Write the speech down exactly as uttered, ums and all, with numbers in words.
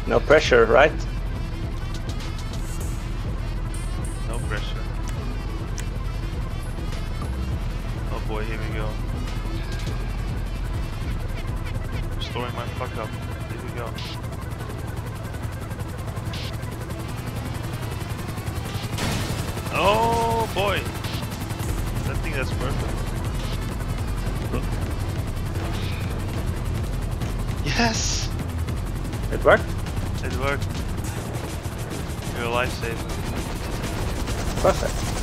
No pressure, right? No pressure. Oh boy, here we go. Restoring my fuck up. Here we go. Oh boy! I think that's perfect. Yes! It worked? It worked. You're a lifesaver. Perfect.